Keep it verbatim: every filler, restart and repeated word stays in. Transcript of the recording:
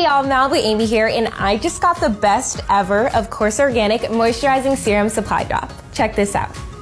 Hey y'all, Malibu Amy here, and I just got the best ever of Course Organic Moisturizing Serum Supply Drop. Check this out.